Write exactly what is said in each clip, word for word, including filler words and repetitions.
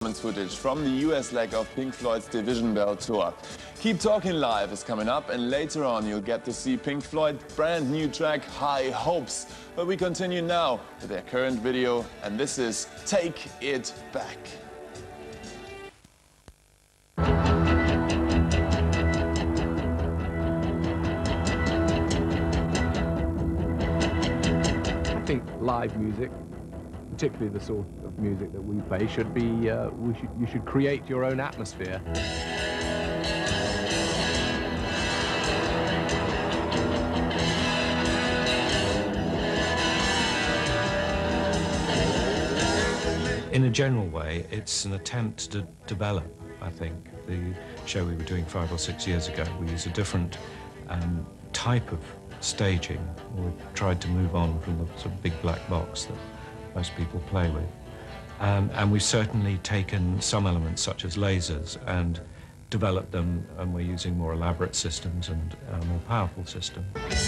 performance footage from the U S leg of Pink Floyd's Division Bell tour. Keep Talking Live is coming up, and later on you'll get to see Pink Floyd's brand new track, High Hopes. But we continue now with their current video, and this is Take It Back. I think live music, particularly the sort of music that we play, should be, uh, we should, you should create your own atmosphere. In a general way, it's an attempt to develop, I think. The show we were doing five or six years ago, we used a different um, type of staging. We tried to move on from the sort of big black box that most people play with. Um, and we've certainly taken some elements such as lasers and developed them, and we're using more elaborate systems and uh, more powerful systems.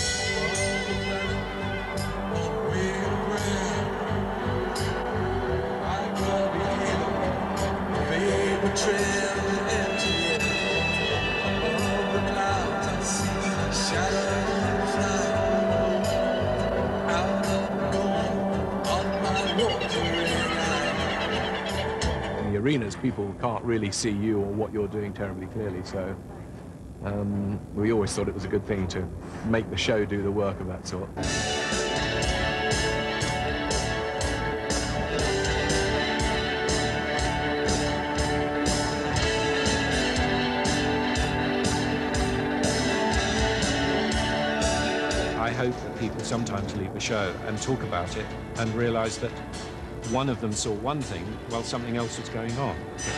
In the arenas, people can't really see you or what you're doing terribly clearly, so um, we always thought it was a good thing to make the show do the work of that sort. I hope that people sometimes leave a show and talk about it and realise that one of them saw one thing while something else was going on.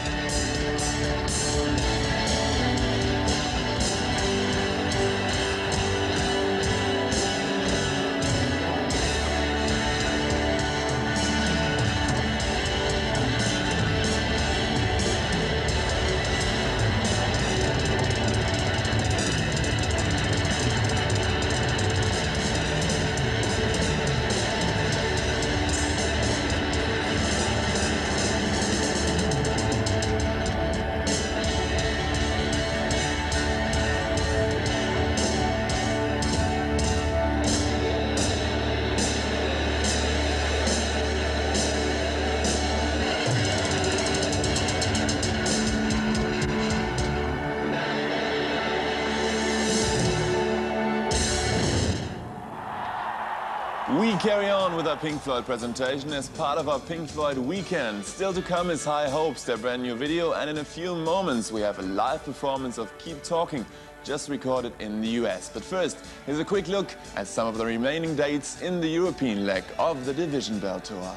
We carry on with our Pink Floyd presentation as part of our Pink Floyd weekend. Still to come is High Hopes, their brand new video, and in a few moments we have a live performance of Keep Talking, just recorded in the U S. But first, here's a quick look at some of the remaining dates in the European leg of the Division Bell tour.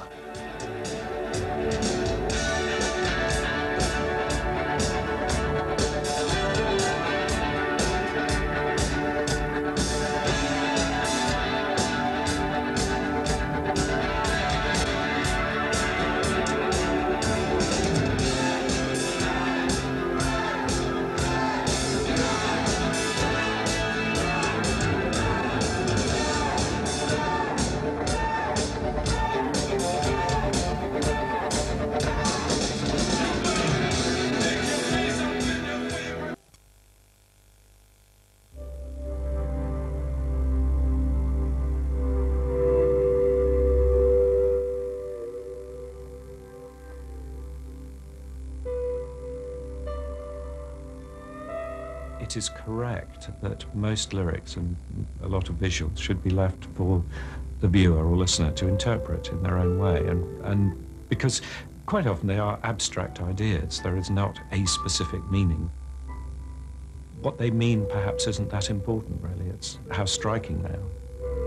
It is correct that most lyrics and a lot of visuals should be left for the viewer or listener to interpret in their own way, and, and because quite often they are abstract ideas. There is not a specific meaning. What they mean perhaps isn't that important, really. It's how striking they are.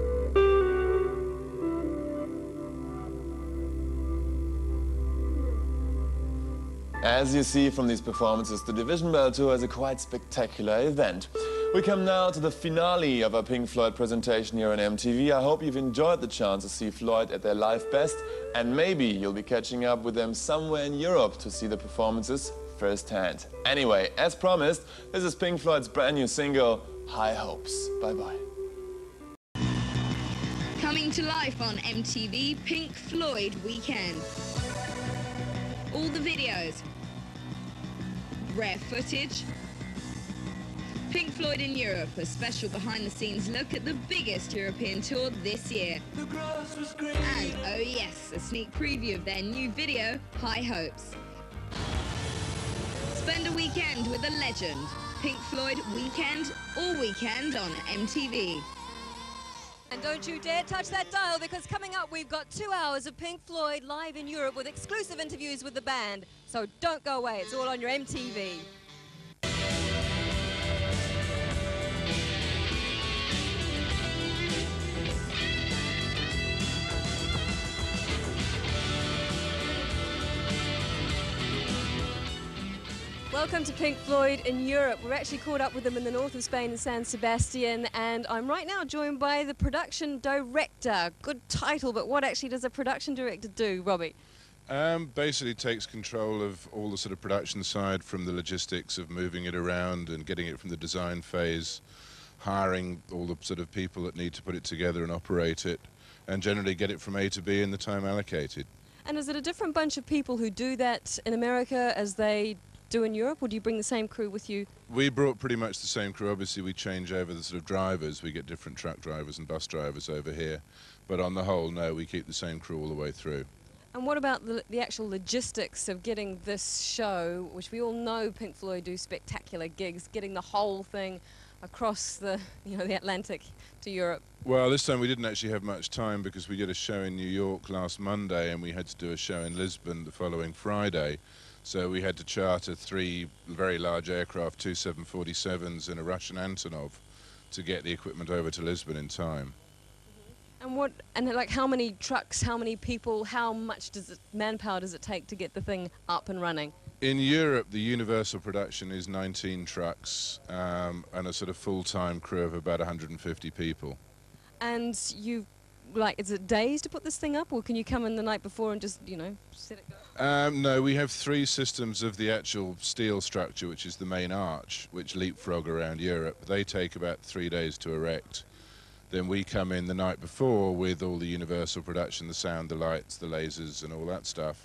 As you see from these performances, the Division Bell tour is a quite spectacular event. We come now to the finale of our Pink Floyd presentation here on M T V. I hope you've enjoyed the chance to see Floyd at their live best, and maybe you'll be catching up with them somewhere in Europe to see the performances firsthand. Anyway, as promised, this is Pink Floyd's brand new single, High Hopes. Bye-bye. Coming to life on M T V, Pink Floyd Weekend. all the videos, rare footage, Pink Floyd in Europe, a special behind-the-scenes look at the biggest European tour this year. And, oh yes, a sneak preview of their new video, High Hopes. Spend a weekend with a legend. Pink Floyd Weekend, all weekend on M T V. And don't you dare touch that dial, because coming up we've got two hours of Pink Floyd live in Europe with exclusive interviews with the band. So don't go away, it's all on your M T V. Welcome to Pink Floyd in Europe. We're actually caught up with them in the north of Spain in San Sebastian, and I'm right now joined by the production director. Good title, but what actually does a production director do, Robbie? Um, basically takes control of all the sort of production side, from the logistics of moving it around and getting it from the design phase, hiring all the sort of people that need to put it together and operate it, and generally get it from A to B in the time allocated. And is it a different bunch of people who do that in America as they do in Europe, or do you bring the same crew with you? We brought pretty much the same crew. Obviously we change over the sort of drivers. We get different truck drivers and bus drivers over here, but on the whole, no, we keep the same crew all the way through. And what about the, the actual logistics of getting this show, which we all know Pink Floyd do spectacular gigs, getting the whole thing across the, you know, the Atlantic to Europe? Well, this time we didn't actually have much time, because we did a show in New York last Monday and we had to do a show in Lisbon the following Friday. So we had to charter three very large aircraft, two seven forty-sevens and a Russian Antonov, to get the equipment over to Lisbon in time. And what, and like how many trucks, how many people, how much does it, manpower does it take to get the thing up and running? In Europe, the Universal production is nineteen trucks um, and a sort of full-time crew of about one hundred fifty people. And you, like, is it days to put this thing up, or can you come in the night before and just, you know, set it go? Um, no, we have three systems of the actual steel structure, which is the main arch, which leapfrog around Europe. They take about three days to erect. Then we come in the night before with all the Universal production, the sound, the lights, the lasers and all that stuff.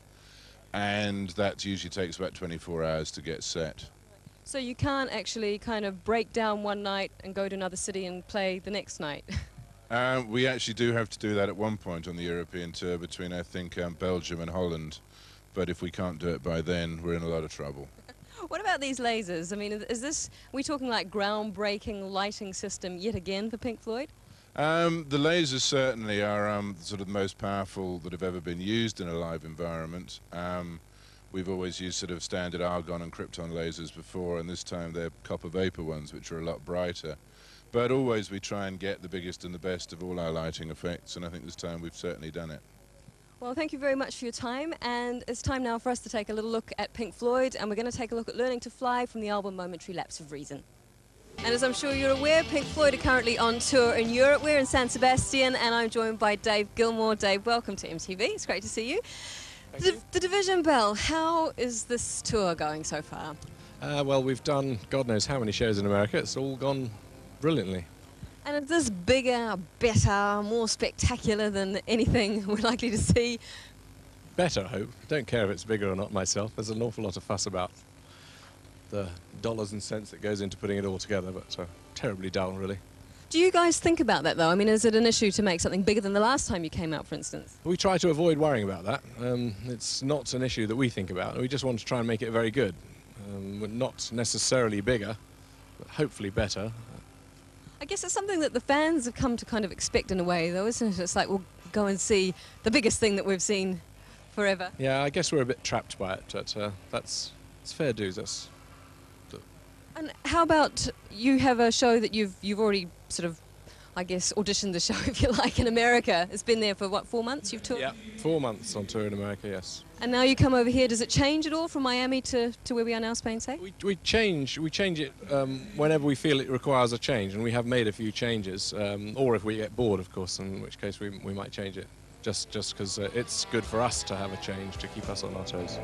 And that usually takes about twenty-four hours to get set. So you can't actually kind of break down one night and go to another city and play the next night? Um, we actually do have to do that at one point on the European tour between, I think, um, Belgium and Holland. But if we can't do it by then, we're in a lot of trouble. What about these lasers? I mean, is this, are we talking like groundbreaking lighting system yet again for Pink Floyd? Um, the lasers certainly are um, sort of the most powerful that have ever been used in a live environment. Um, we've always used sort of standard argon and krypton lasers before, and this time they're copper vapor ones, which are a lot brighter. But always we try and get the biggest and the best of all our lighting effects, and I think this time we've certainly done it. Well, thank you very much for your time, and it's time now for us to take a little look at Pink Floyd, and we're going to take a look at Learning to Fly from the album Momentary Lapse of Reason. And as I'm sure you're aware, Pink Floyd are currently on tour in Europe. We're in San Sebastian, and I'm joined by Dave Gilmore. Dave, welcome to M T V. It's great to see you. The, you. the Division Bell, how is this tour going so far? Uh, well, we've done God knows how many shows in America. It's all gone brilliantly. And is this bigger, better, more spectacular than anything we're likely to see? Better, I hope. Don't care if it's bigger or not myself. There's an awful lot of fuss about the dollars and cents that goes into putting it all together, but uh, terribly dull, really. Do you guys think about that, though? I mean, is it an issue to make something bigger than the last time you came out, for instance? We try to avoid worrying about that. Um, it's not an issue that we think about. We just want to try and make it very good. Um, not necessarily bigger, but hopefully better. I guess it's something that the fans have come to kind of expect in a way, though, isn't it? It's like, we'll go and see the biggest thing that we've seen forever. Yeah, I guess we're a bit trapped by it, but uh, that's it's fair dues. That's. And how about you have a show that you've you've already sort of, I guess, auditioned the show, if you like, in America. It's been there for, what, four months you've toured? Yeah, four months on tour in America, yes. And now you come over here. Does it change at all from Miami to, to where we are now, Spain, say? We, we change we change it um, whenever we feel it requires a change, and we have made a few changes, um, or if we get bored, of course, in which case we, we might change it, just just because uh, it's good for us to have a change to keep us on our toes.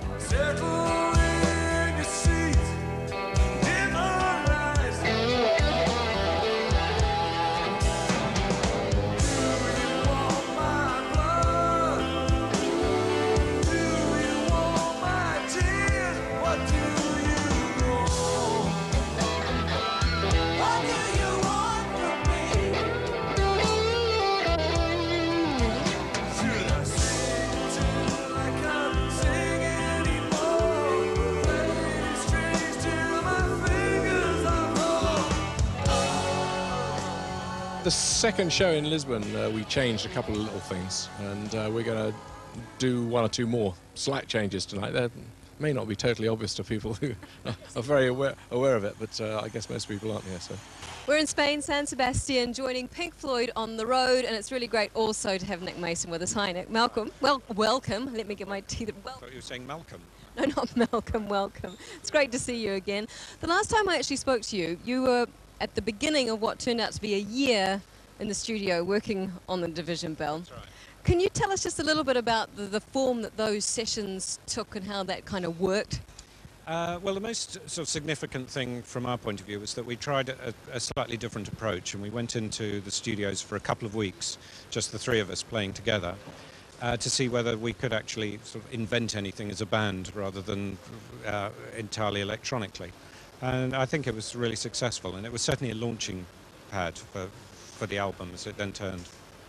the second show in Lisbon, uh, we changed a couple of little things, and uh, we're going to do one or two more slight changes tonight. They may not be totally obvious to people who are very aware, aware of it, but uh, I guess most people aren't here. So. We're in Spain, San Sebastian, joining Pink Floyd on the road, and it's really great also to have Nick Mason with us. Hi, Nick. Malcolm. Well, welcome. Let me get my teeth. Well, I thought you were saying Malcolm. No, not Malcolm. Welcome. It's great to see you again. The last time I actually spoke to you, you were at the beginning of what turned out to be a year in the studio working on the Division Bell. That's right. Can you tell us just a little bit about the, the form that those sessions took and how that kind of worked? Uh, well, the most sort of significant thing from our point of view was that we tried a, a slightly different approach, and we went into the studios for a couple of weeks, just the three of us playing together, uh, to see whether we could actually sort of invent anything as a band rather than uh, entirely electronically. And I think it was really successful, and it was certainly a launching pad for, for the album as it then turned.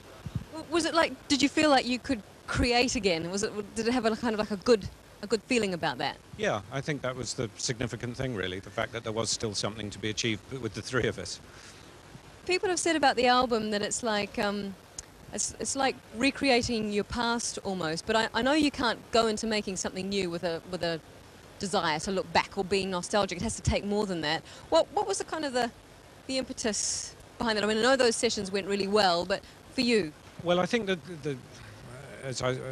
Was it like, did you feel like you could create again? Was it, did it have a kind of like a good, a good feeling about that? Yeah, I think that was the significant thing, really, the fact that there was still something to be achieved with the three of us. People have said about the album that it's like, um, it's, it's like recreating your past almost, but I, I know you can't go into making something new with a, with a desire to look back or being nostalgic. It has to take more than that. What, what was the kind of the, the impetus behind that? I mean, I know those sessions went really well, but for you? Well, I think that the, the as I uh,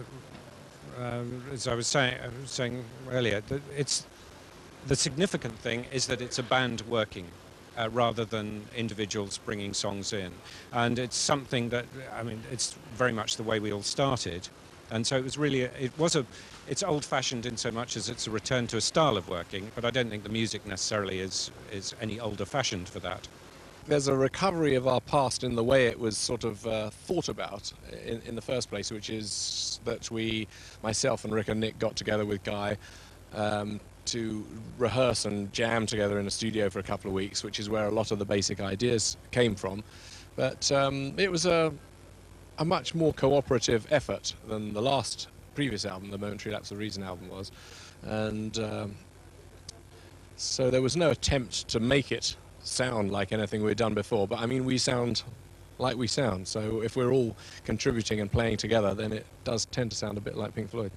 um, as I was saying, I was saying earlier, that it's the significant thing is that it's a band working uh, rather than individuals bringing songs in, and it's something that, I mean, it's very much the way we all started, and so it was really a, it was a it's old-fashioned in so much as it's a return to a style of working, but I don't think the music necessarily is is any older-fashioned for that. There's a recovery of our past in the way it was sort of uh, thought about in, in the first place, which is that we, myself and Rick and Nick, got together with Guy um, to rehearse and jam together in a studio for a couple of weeks, which is where a lot of the basic ideas came from. But um, it was a, a much more cooperative effort than the last previous album, the Momentary Lapse of Reason album was. And um, so there was no attempt to make it sound like anything we've done before, but I mean, we sound like we sound, so if we're all contributing and playing together, then it does tend to sound a bit like Pink Floyd.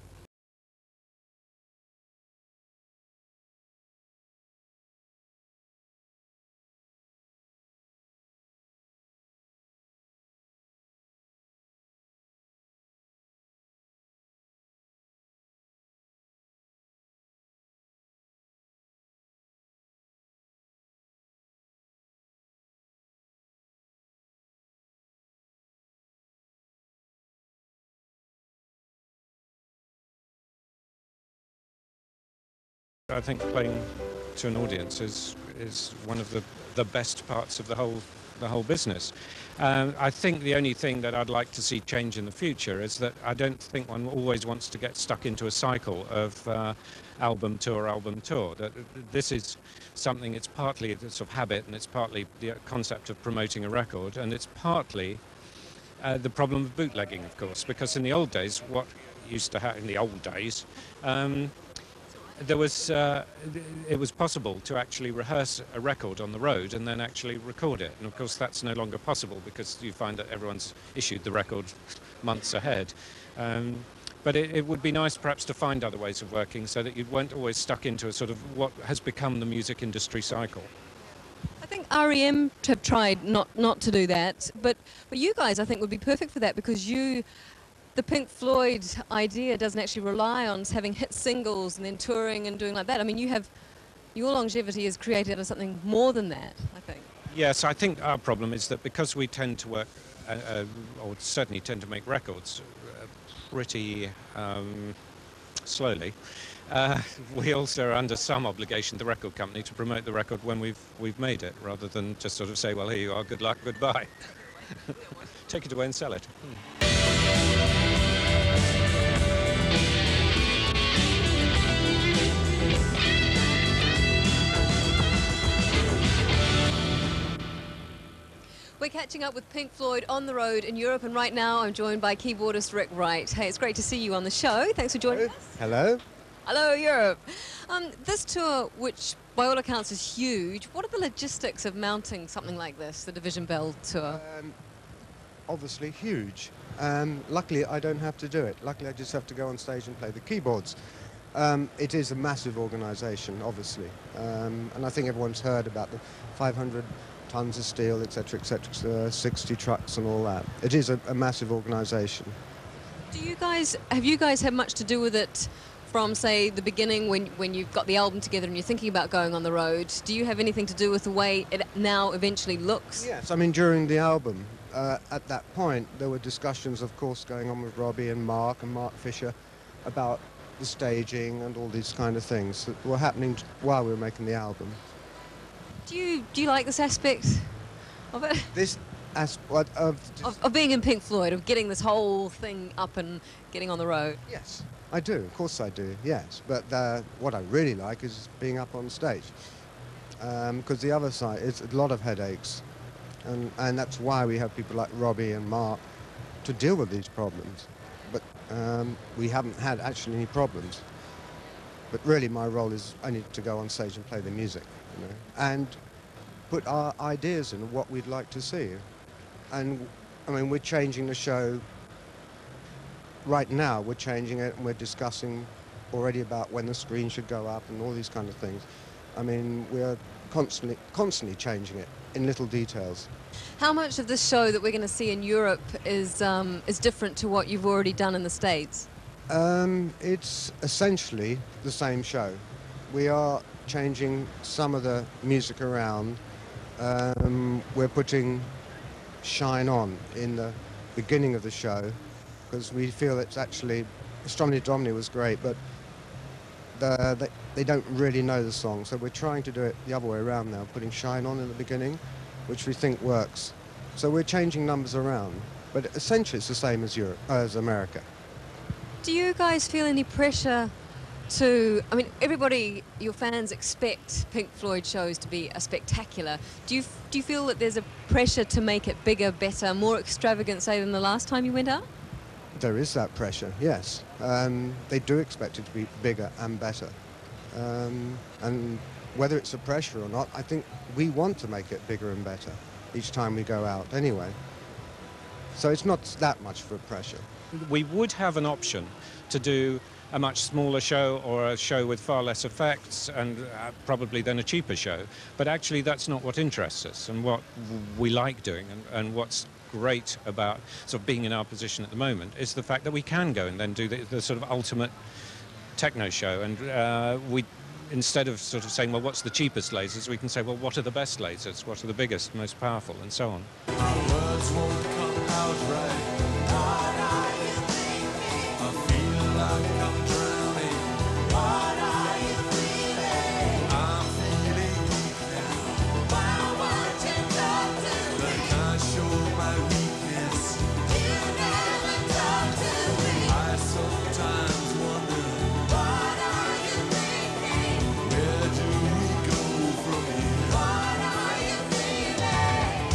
I think playing to an audience is is one of the the best parts of the whole the whole business. Um, I think the only thing that I'd like to see change in the future is that I don't think one always wants to get stuck into a cycle of uh, album tour, album tour. That this is something. It's partly a sort of habit, and it's partly the concept of promoting a record, and it's partly uh, the problem of bootlegging, of course, because in the old days, what used to happen in the old days. Um, There was, uh, it was possible to actually rehearse a record on the road and then actually record it. And of course that's no longer possible because you find that everyone's issued the record months ahead. Um, but it, it would be nice perhaps to find other ways of working so that you weren't always stuck into a sort of what has become the music industry cycle. I think R E M have tried not, not to do that, but, but you guys I think would be perfect for that because you, the Pink Floyd idea doesn't actually rely on having hit singles and then touring and doing like that. I mean, you have, your longevity is created out of something more than that, I think. Yes, I think our problem is that because we tend to work, uh, uh, or certainly tend to make records uh, pretty um, slowly, uh, we also are under some obligation, the record company, to promote the record when we've, we've made it, rather than just sort of say, well, here you are, good luck, goodbye. Take it away and sell it. Hmm. We're catching up with Pink Floyd on the road in Europe, and right now I'm joined by keyboardist Rick Wright. Hey, it's great to see you on the show. Thanks for joining us. Hello. Hello, Europe. Um, this tour, which by all accounts is huge, what are the logistics of mounting something like this, the Division Bell tour? Um, obviously huge. Um, luckily, I don't have to do it. Luckily, I just have to go on stage and play the keyboards. Um, it is a massive organisation, obviously, um, and I think everyone's heard about the five hundred tons of steel, et cetera, et cetera, uh, sixty trucks and all that. It is a, a massive organisation. Do you guys, have you guys had much to do with it from, say, the beginning when, when you've got the album together and you're thinking about going on the road? Do you have anything to do with the way it now eventually looks? Yes, I mean, during the album, uh, at that point, there were discussions, of course, going on with Robbie and Mark and Mark Fisher about the staging and all these kind of things that were happening while we were making the album. Do you, do you like this aspect of it? This aspect of, of... Of being in Pink Floyd, of getting this whole thing up and getting on the road? Yes, I do, of course I do, yes. But uh, what I really like is being up on stage. Because um, the other side, it's a lot of headaches. And, and that's why we have people like Robbie and Mark to deal with these problems. But um, we haven't had actually any problems. But really my role is only to go on stage and play the music, you know, and put our ideas in what we'd like to see. And I mean, we're changing the show right now. We're changing it and we're discussing already about when the screen should go up and all these kind of things. I mean, we're constantly, constantly changing it in little details. How much of this show that we're going to see in Europe is, um, is different to what you've already done in the States? Um, it's essentially the same show. We are changing some of the music around. Um, we're putting Shine On in the beginning of the show because we feel it's actually, Stromedy Domney was great, but the, they, they don't really know the song, so we're trying to do it the other way around now, putting Shine On in the beginning, which we think works. So we're changing numbers around, but essentially it's the same as Europe, uh, as America. Do you guys feel any pressure to, I mean, everybody, your fans expect Pink Floyd shows to be a spectacular. Do you, do you feel that there's a pressure to make it bigger, better, more extravagant, say, than the last time you went out? There is that pressure, yes. Um, they do expect it to be bigger and better. Um, and whether it's a pressure or not, I think we want to make it bigger and better each time we go out anyway. So it's not that much for pressure. We would have an option to do a much smaller show or a show with far less effects and uh, probably then a cheaper show. But actually that's not what interests us and what we like doing and, and what's great about sort of being in our position at the moment is the fact that we can go and then do the, the sort of ultimate techno show. And uh, we, instead of sort of saying, well, what's the cheapest lasers, we can say, well, what are the best lasers? What are the biggest, most powerful, and so on. Our words won't come out right. What are you thinking? I feel like I'm drowning. What are you feeling? I'm feeling weak now. Why won't you talk to me? I can't show my weakness. You never talk to me. I sometimes wonder. What are you thinking? Where do we go from here? What are you feeling?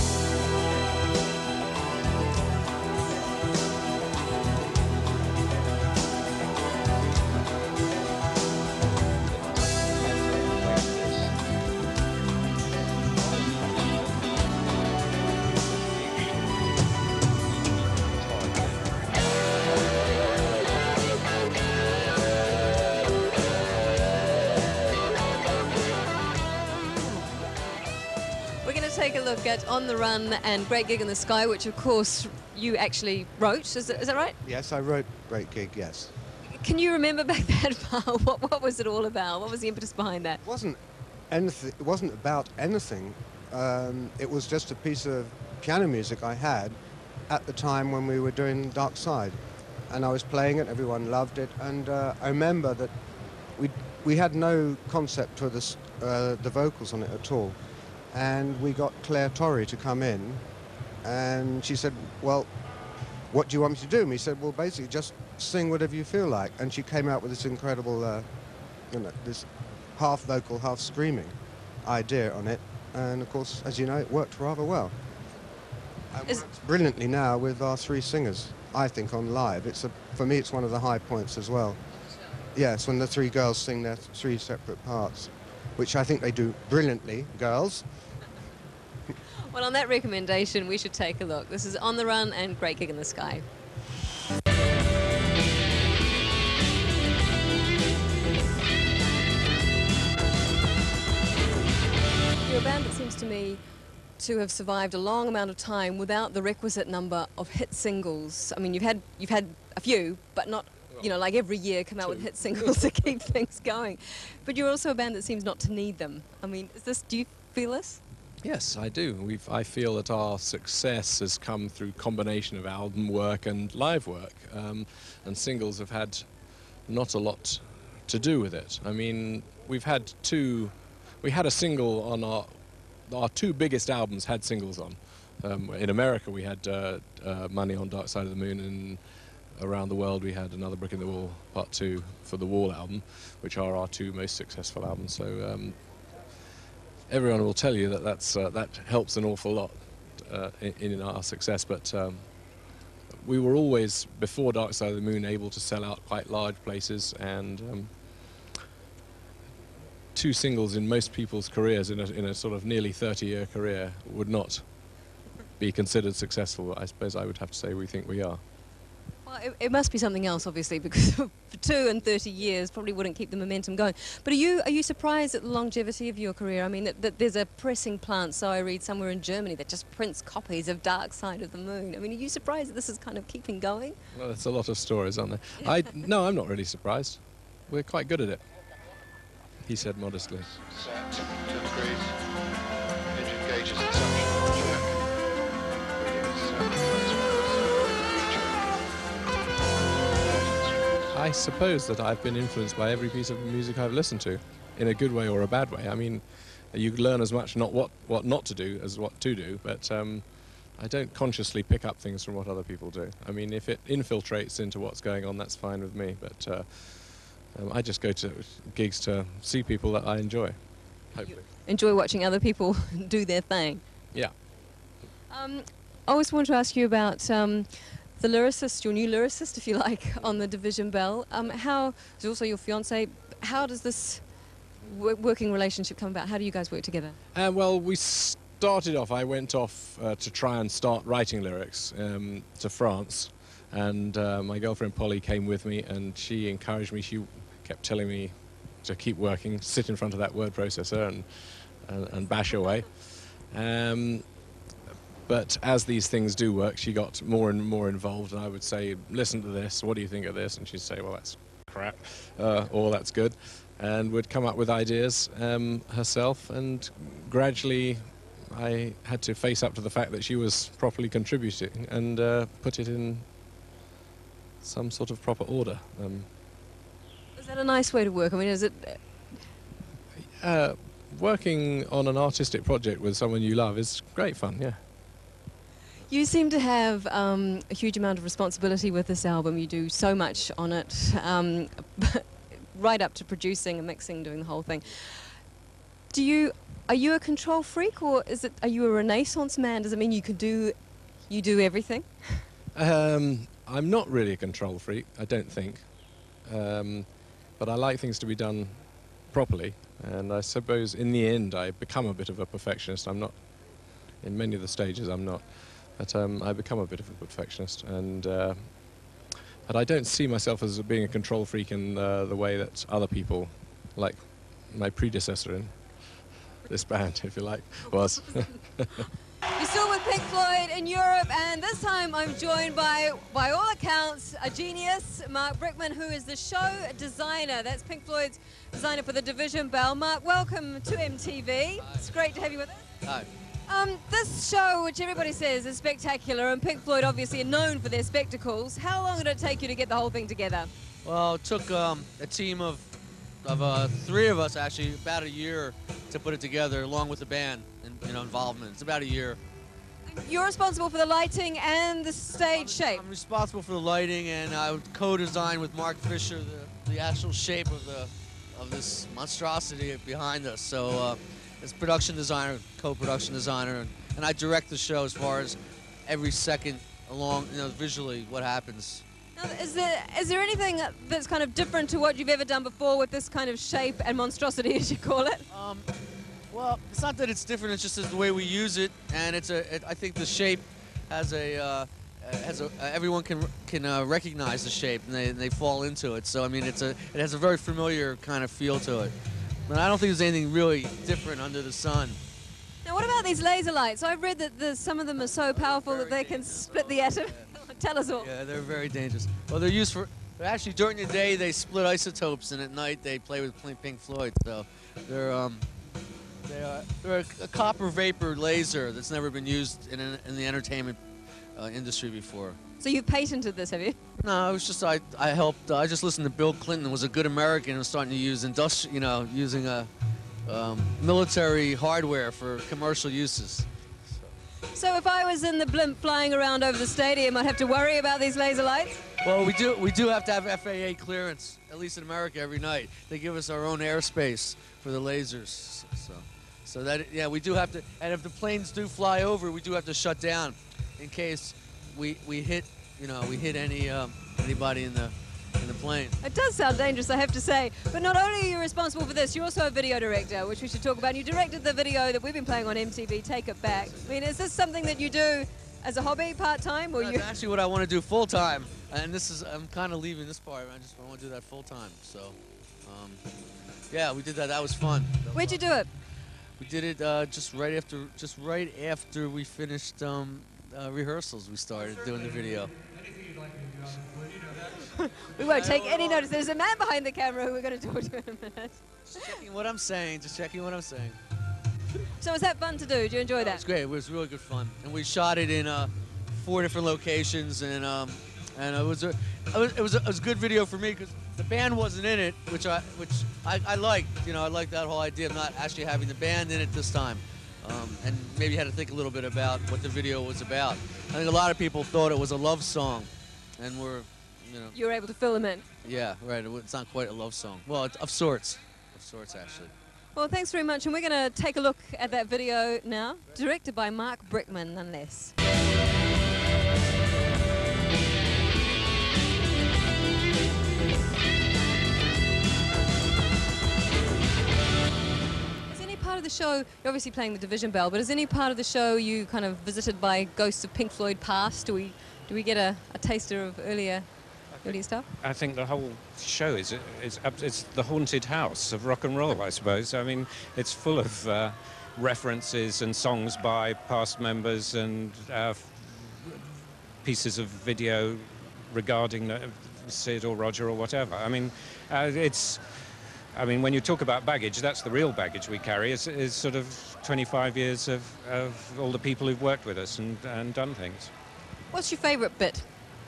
We're going to take a look at On the Run and Great Gig in the Sky, which of course you actually wrote, is that, is that right? Yes, I wrote Great Gig, yes. Can you remember back then, what, what was it all about? What was the impetus behind that? It wasn't anything, it wasn't about anything. Um, it was just a piece of piano music I had at the time when we were doing Dark Side. And I was playing it, everyone loved it, and uh, I remember that we we had no concept for this, uh, the vocals on it at all. And we got Claire Torrey to come in, and she said, well, what do you want me to do? And we said, well, basically just sing whatever you feel like. And she came out with this incredible, uh, you know, this half vocal, half screaming idea on it. And of course, as you know, it worked rather well. And Is works brilliantly now with our three singers, I think, on live. It's a, for me, it's one of the high points as well. Yes, when the three girls sing their three separate parts, which I think they do brilliantly, girls. Well, on that recommendation, we should take a look. This is On the Run and Great Gig in the Sky. You're a band that seems to me to have survived a long amount of time without the requisite number of hit singles. I mean, you've had you've had a few, but not, you know, like every year come out with hit singles to keep things going. But you're also a band that seems not to need them. I mean, is this, do you feel this? Yes, I do. We've, I feel that our success has come through combination of album work and live work, um, and singles have had not a lot to do with it. I mean, we've had two, we had a single on our, our two biggest albums had singles on. Um, in America we had uh, uh, Money on Dark Side of the Moon, and around the world we had Another Brick in the Wall Part Two for the Wall album, which are our two most successful albums. So um, everyone will tell you that that's, uh, that helps an awful lot uh, in, in our success, but um, we were always, before Dark Side of the Moon, able to sell out quite large places, and um, two singles in most people's careers in a, in a sort of nearly thirty year career would not be considered successful. I suppose I would have to say we think we are. Well, it, it must be something else, obviously, because for two and thirty years probably wouldn't keep the momentum going. But are you are you surprised at the longevity of your career? I mean, that, that there's a pressing plant, so I read, somewhere in Germany that just prints copies of Dark Side of the Moon. I mean, are you surprised that this is kind of keeping going? Well, there's a lot of stories, aren't there? I, no, I'm not really surprised. We're quite good at it, he said modestly. Set, two degrees, engine gauges and suction check. I suppose that I've been influenced by every piece of music I've listened to, in a good way or a bad way. I mean, you learn as much not what, what not to do as what to do, but um, I don't consciously pick up things from what other people do. I mean, if it infiltrates into what's going on, that's fine with me, but uh, um, I just go to gigs to see people that I enjoy, hopefully. You enjoy watching other people do their thing? Yeah. Um, I always want to ask you about um, the lyricist, your new lyricist, if you like, on the Division Bell. Um, how, is also your fiancé, how does this w working relationship come about? How do you guys work together? Uh, well, we started off, I went off uh, to try and start writing lyrics um, to France, and uh, my girlfriend Polly came with me, and she encouraged me. She kept telling me to keep working, sit in front of that word processor and, and, and bash away. Um, But as these things do work, she got more and more involved, and I would say, listen to this, what do you think of this? And she'd say, well, that's crap, uh, or that's good. And would come up with ideas um, herself, and gradually I had to face up to the fact that she was properly contributing and uh, put it in some sort of proper order. Um, Is that a nice way to work? I mean, is it... uh, working on an artistic project with someone you love is great fun, yeah. You seem to have um, a huge amount of responsibility with this album. You do so much on it, um, right up to producing and mixing, doing the whole thing. Do you, are you a control freak, or is it, are you a Renaissance man? Does it mean you can do, you do everything? Um, I'm not really a control freak, I don't think. Um, but I like things to be done properly, and I suppose in the end I become a bit of a perfectionist. I'm not, in many of the stages I'm not. But um, I become a bit of a perfectionist, and uh, but I don't see myself as being a control freak in uh, the way that other people, like my predecessor in this band, if you like, was. You're still with Pink Floyd in Europe, and this time I'm joined by, by all accounts, a genius, Mark Brickman, who is the show designer. That's Pink Floyd's designer for the Division Bell. Mark, welcome to M T V. Hi. It's great to have you with us. Hi. Um, this show, which everybody says is spectacular, and Pink Floyd obviously are known for their spectacles, how long did it take you to get the whole thing together? Well, it took um, a team of, of uh, three of us, actually, about a year to put it together, along with the band and you know, involvement. It's about a year. You're responsible for the lighting and the stage shape. I'm responsible for the lighting, and I co-designed with Mark Fisher the, the actual shape of the of this monstrosity behind us. So. Uh, As production designer, co-production designer, and, and I direct the show as far as every second along, you know, visually what happens. Now, is there is there anything that's kind of different to what you've ever done before with this kind of shape and monstrosity, as you call it? Um, well, it's not that it's different. It's just the way we use it, and it's a. It, I think the shape has a. Uh, has a uh, everyone can can uh, recognize the shape, and they they fall into it. So I mean, it's a. It has a very familiar kind of feel to it. But I don't think there's anything really different under the sun. Now, what about these laser lights? I've read that the, some of them are so powerful that they can split the atom. Tell us all. Yeah, they're very dangerous. Well, they're used for. Actually, during the day they split isotopes, and at night they play with Pink Floyd. So they're um, they are they're a, a copper vapor laser that's never been used in an, in the entertainment uh, industry before. So you've patented this, have you? No, it was just I I helped. Uh, I just listened to Bill Clinton, was a good American, and was starting to use industri you know, using a um, military hardware for commercial uses. So if I was in the blimp flying around over the stadium, I'd have to worry about these laser lights? Well, we do we do have to have F A A clearance, at least in America, every night. They give us our own airspace for the lasers. So, so that yeah, we do have to. And if the planes do fly over, we do have to shut down in case we we hit you know we hit any um, anybody in the in the plane. It does sound dangerous, I have to say. But not only are you responsible for this, you're also a video director, which we should talk about. You directed the video that we've been playing on M T V, Take It Back. I mean, is this something that you do as a hobby, part-time, or That's you? actually what I want to do full-time. And this is I'm kind of leaving this part. I just want to do that full-time. So, um, yeah, we did that. That was fun. Where'd you do it? We did it uh, just right after just right after we finished um, uh, rehearsals. We started doing the video. We won't take any notice. There's a man behind the camera who we're going to talk to in a minute. Just checking what I'm saying. Just checking what I'm saying. So was that fun to do? Did you enjoy It that? was great. It was really good fun. And we shot it in uh, four different locations, and um, and it was a it was it was a, it was a good video for me because the band wasn't in it, which I which I, I liked. You know, I liked that whole idea of not actually having the band in it this time. Um, and maybe had to think a little bit about what the video was about. I think a lot of people thought it was a love song, and we're, you know. You were able to fill them in. Yeah, right. It's not quite a love song. Well, it's of sorts, of sorts actually. Well, thanks very much, and we're going to take a look at that video now, directed by Mark Brickman, nonetheless. Part of the show, you're obviously playing the Division Bell, but is any part of the show you kind of visited by ghosts of Pink Floyd past? Do we do we get a, a taster of earlier earlier stuff? I think the whole show is is it's the haunted house of rock and roll, I suppose. I mean, it's full of uh, references and songs by past members and uh, pieces of video regarding uh, Sid or Roger or whatever. I mean, uh, it's. I mean, when you talk about baggage, that's the real baggage we carry, is, is sort of twenty-five years of, of all the people who've worked with us and, and done things. What's your favourite bit?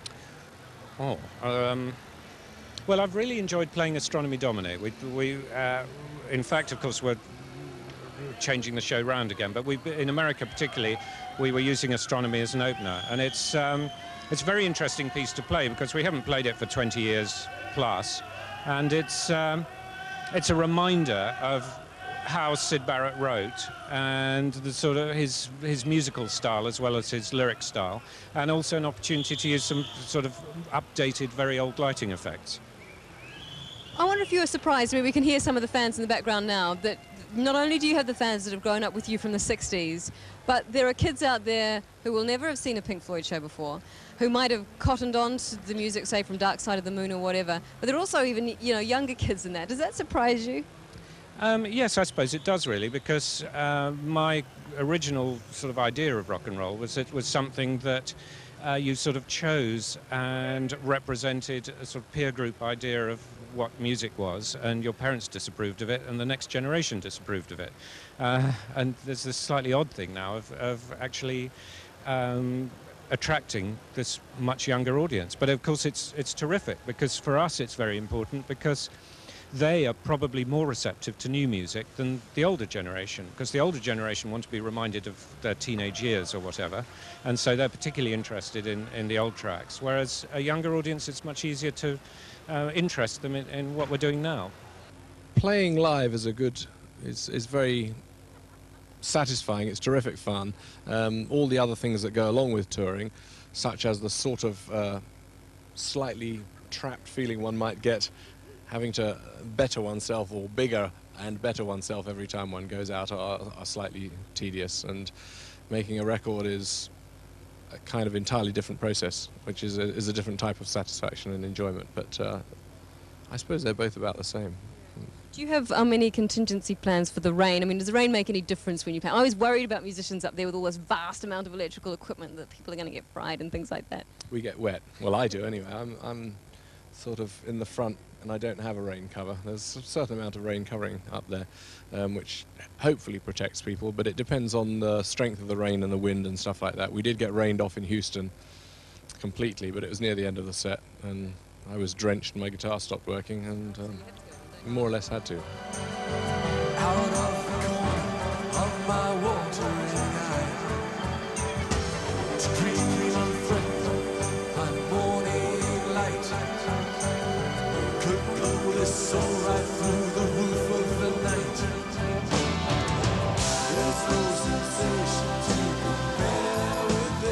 Oh, um, well, I've really enjoyed playing Astronomy Domine. We, we uh, in fact, of course, we're changing the show round again, but we, in America particularly, we were using Astronomy as an opener. And it's, um, it's a very interesting piece to play because we haven't played it for twenty years plus. And it's... Um, It's a reminder of how Syd Barrett wrote and the sort of his his musical style as well as his lyric style, and also an opportunity to use some sort of updated, very old lighting effects. I wonder if you were surprised. I mean, we can hear some of the fans in the background now that not only do you have the fans that have grown up with you from the sixties, but there are kids out there who will never have seen a Pink Floyd show before, who might have cottoned on to the music, say, from Dark Side of the Moon or whatever. But there are also even, you know, younger kids in that. Does that surprise you? Um, yes, I suppose it does, really, because uh, my original sort of idea of rock and roll was it was something that uh, you sort of chose and represented a sort of peer group idea of what music was, and your parents disapproved of it, and the next generation disapproved of it. Uh, and there's this slightly odd thing now of, of actually um, attracting this much younger audience. But of course it's it's terrific, because for us it's very important, because they are probably more receptive to new music than the older generation, because the older generation want to be reminded of their teenage years or whatever, and so they're particularly interested in, in the old tracks, whereas a younger audience, it's much easier to uh, interest them in, in what we're doing now. Playing live is a good, is, is very satisfying, it's terrific fun. Um, all the other things that go along with touring, such as the sort of uh, slightly trapped feeling one might get having to better oneself or bigger and better oneself every time one goes out are, are slightly tedious, and making a record is a kind of entirely different process, which is a, is a different type of satisfaction and enjoyment, but uh, I suppose they're both about the same. Do you have um, any contingency plans for the rain? I mean, does the rain make any difference when you play? I was worried about musicians up there with all this vast amount of electrical equipment that people are going to get fried and things like that. We get wet. Well, I do anyway. I'm, I'm sort of in the front and I don't have a rain cover. There's a certain amount of rain covering up there, um, which hopefully protects people, but it depends on the strength of the rain and the wind and stuff like that. We did get rained off in Houston completely, but it was near the end of the set, and I was drenched and my guitar stopped working, and um, more or less had to. Out of the corner of my watering eye, dreaming on thread and morning light could blow this soul right through the roof of the night. There's no sensation to compare with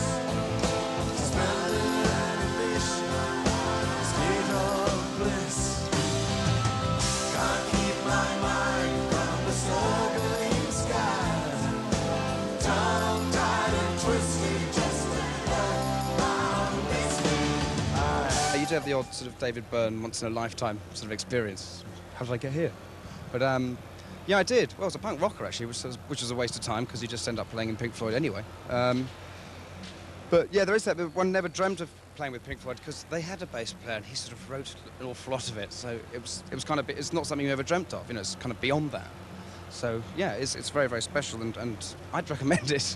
this. Splendid animation, state of bliss. Can't keep my mind from the smoking skies. Tongue-tied and twisted, just like my whiskey. You do have the odd sort of David Byrne once-in-a-lifetime sort of experience. How did I get here? But um, yeah, I did. Well, I was a punk rocker actually, which was, which was a waste of time because you just end up playing in Pink Floyd anyway. Um, but yeah, there is that. But one never dreamt of playing with Pink Floyd because they had a bass player and he sort of wrote an awful lot of it. So it was it was kind of it's not something you ever dreamt of. You know, it's kind of beyond that. So yeah, it's it's very very special, and, and I'd recommend it.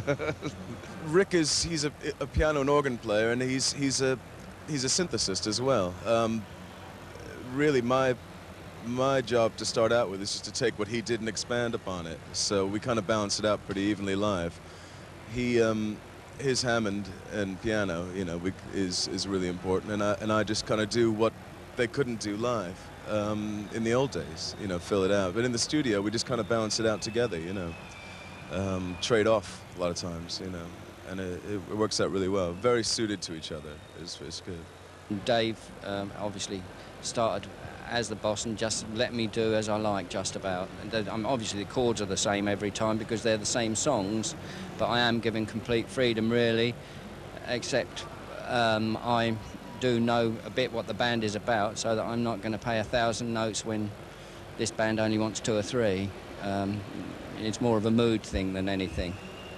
Rick is he's a, a piano and organ player, and he's he's a he's a synthesist as well. Um, really, my my job to start out with is just to take what he did and expand upon it. So we kind of balance it out pretty evenly live. He um, his Hammond and piano, you know, we, is is really important, and I and I just kind of do what they couldn't do live um, in the old days, you know, fill it out. But in the studio, we just kind of balance it out together, you know, um, trade off a lot of times, you know. And it, it works out really well. Very suited to each other. It's, it's good. Dave um, obviously started as the boss and just let me do as I like, just about. And um, obviously the chords are the same every time because they're the same songs, but I am given complete freedom really, except um, I do know a bit what the band is about, so that I'm not going to play a thousand notes when this band only wants two or three. Um, it's more of a mood thing than anything.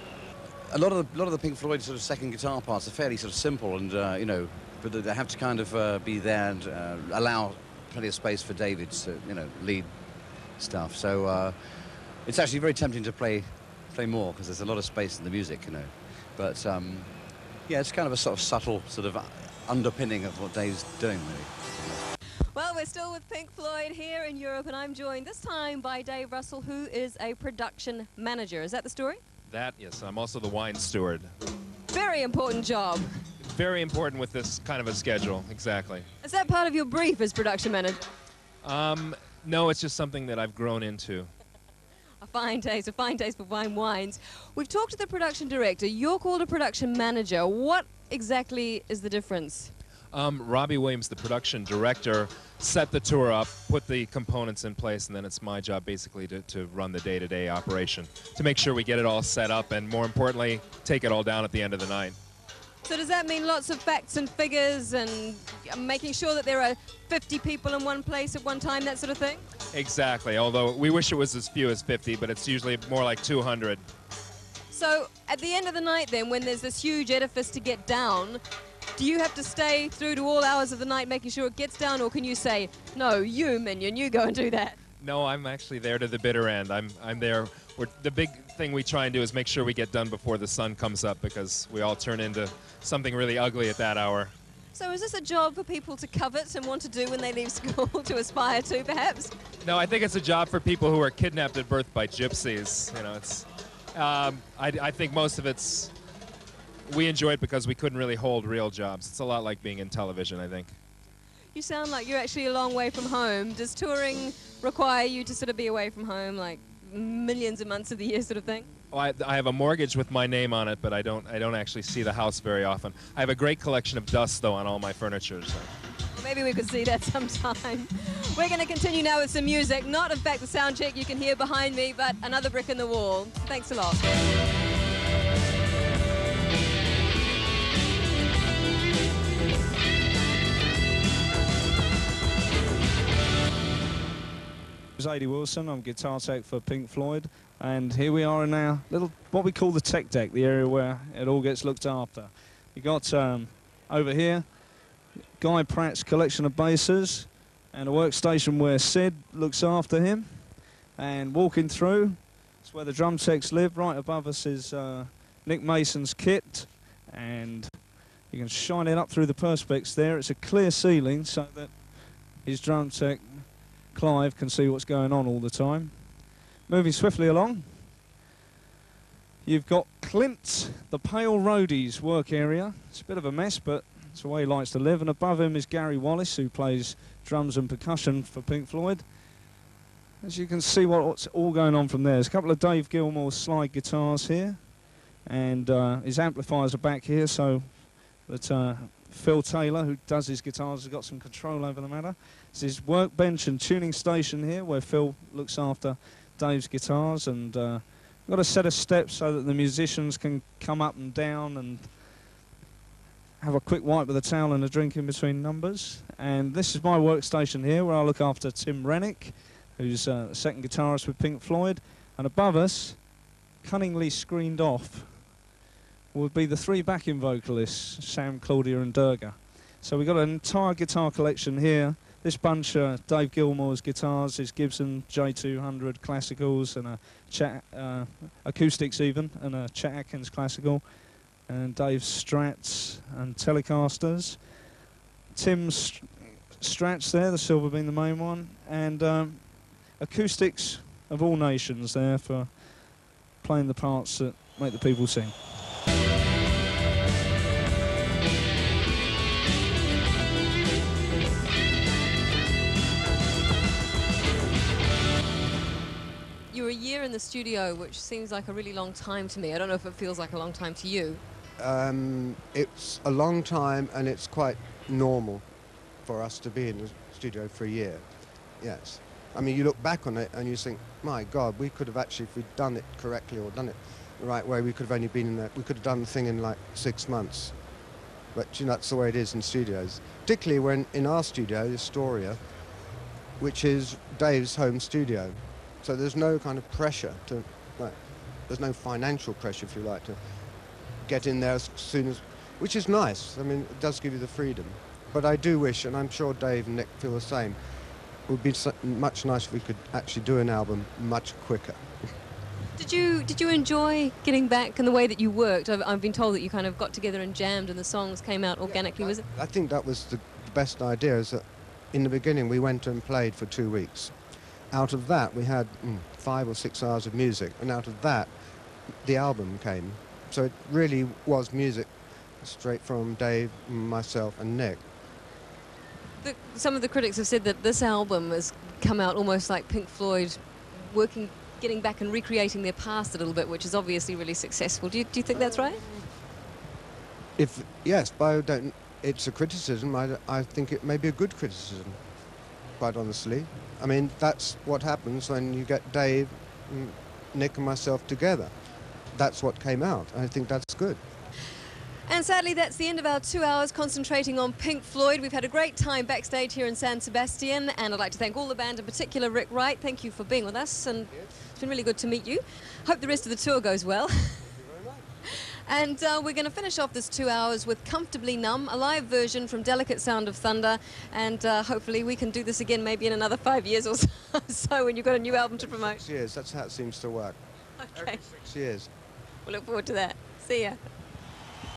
A lot of the, a lot of the Pink Floyd sort of second guitar parts are fairly sort of simple, and uh, you know, but they have to kind of uh, be there and uh, allow plenty of space for David to, you know, lead stuff. So uh, it's actually very tempting to play play more because there's a lot of space in the music, you know. But um, yeah, it's kind of a sort of subtle sort of underpinning of what Dave's doing, really. Well, we're still with Pink Floyd here in Europe, and I'm joined this time by Dave Russell, who is a production manager. Is that the story? That, yes. I'm also the wine steward. Very important job. Very important with this kind of a schedule, exactly. Is that part of your brief as production manager? Um, no, it's just something that I've grown into. A fine taste, a fine taste for fine wines. We've talked to the production director. You're called a production manager. What exactly is the difference? Um, Robbie Williams, the production director, set the tour up, put the components in place, and then it's my job basically to, to run the day-to-day operation, to make sure we get it all set up and, more importantly, take it all down at the end of the night. So does that mean lots of facts and figures and making sure that there are fifty people in one place at one time, that sort of thing? Exactly, although we wish it was as few as fifty, but it's usually more like two hundred. So at the end of the night then, when there's this huge edifice to get down, do you have to stay through to all hours of the night making sure it gets down, or can you say, no, you, minion, you go and do that? No, I'm actually there to the bitter end. I'm, I'm there. We're, the big thing we try and do is make sure we get done before the sun comes up, because we all turn into something really ugly at that hour. So is this a job for people to covet and want to do when they leave school, to aspire to, perhaps? No, I think it's a job for people who are kidnapped at birth by gypsies. You know, it's. Um, I, I think most of it's. We enjoy it because we couldn't really hold real jobs. It's a lot like being in television, I think. You sound like you're actually a long way from home. Does touring require you to sort of be away from home, like millions of months of the year sort of thing? Oh, I, I have a mortgage with my name on it, but I don't I don't actually see the house very often. I have a great collection of dust, though, on all my furniture. So. Well, maybe we could see that sometime. We're going to continue now with some music. Not, in fact, the sound check you can hear behind me, but another brick in the wall. Thanks a lot. Zadie Wilson, I'm guitar tech for Pink Floyd, and here we are in our little, what we call the tech deck, the area where it all gets looked after. You got um, over here Guy Pratt's collection of basses and a workstation where Sid looks after him, and walking through, it's where the drum techs live. Right above us is uh, Nick Mason's kit, and you can shine it up through the perspex there. It's a clear ceiling so that his drum tech Clive can see what's going on all the time. Moving swiftly along, you've got Clint, the Pale Roadies work area. It's a bit of a mess, but it's the way he likes to live. And above him is Gary Wallace, who plays drums and percussion for Pink Floyd. As you can see what, what's all going on from there. There's a couple of Dave Gilmour slide guitars here, and uh, his amplifiers are back here, so that uh, Phil Taylor, who does his guitars, has got some control over the matter. It's his workbench and tuning station here, where Phil looks after Dave's guitars, and uh, got a set of steps so that the musicians can come up and down and have a quick wipe with a towel and a drink in between numbers. And this is my workstation here, where I look after Tim Rennick, who's uh, the second guitarist with Pink Floyd. And above us, cunningly screened off, would be the three backing vocalists, Sam, Claudia and Durga. So we've got an entire guitar collection here. This bunch, uh, Dave Gilmour's guitars, his Gibson J two hundred classicals, and a Chet, uh, acoustics even, and a Chet Atkins classical, and Dave's Strats and Telecasters. Tim's Strats there, the Silver Beam, the main one, and um, acoustics of all nations there for playing the parts that make the people sing. You're a year in the studio, which seems like a really long time to me. I don't know if it feels like a long time to you. Um, it's a long time, and it's quite normal for us to be in the studio for a year. Yes. I mean, you look back on it and you think, my God, we could have actually, if we'd done it correctly or done it the right way, we could have only been in there. We could have done the thing in like six months. But you know, that's the way it is in studios. Particularly when in our studio, Astoria, which is Dave's home studio. So there's no kind of pressure to, like, there's no financial pressure, if you like, to get in there as soon as, which is nice. I mean, it does give you the freedom. But I do wish, and I'm sure Dave and Nick feel the same, it would be so much nicer if we could actually do an album much quicker. Did you did you enjoy getting back and the way that you worked? I've, I've been told that you kind of got together and jammed and the songs came out organically. Yeah, was it? I think that was the best idea, is that in the beginning we went and played for two weeks. Out of that we had mm, five or six hours of music, and out of that the album came. So it really was music straight from Dave, myself and Nick. The, some of the critics have said that this album has come out almost like Pink Floyd working, getting back and recreating their past a little bit, which is obviously really successful. Do you, do you think that's right? If yes, but I don't, it's a criticism. I, I think it may be a good criticism, quite honestly. I mean, that's what happens when you get Dave, Nick and myself together. That's what came out. I think that's good. And sadly, that's the end of our two hours concentrating on Pink Floyd. We've had a great time backstage here in San Sebastian, and I'd like to thank all the band, in particular Rick Wright. Thank you for being with us, and it's been really good to meet you. Hope the rest of the tour goes well. And uh, we're going to finish off this two hours with Comfortably Numb, a live version from Delicate Sound of Thunder, and uh, hopefully we can do this again maybe in another five years or so, so when you've got a new album to promote. Six years, that's how it seems to work. Okay. Six years. We'll look forward to that. See ya.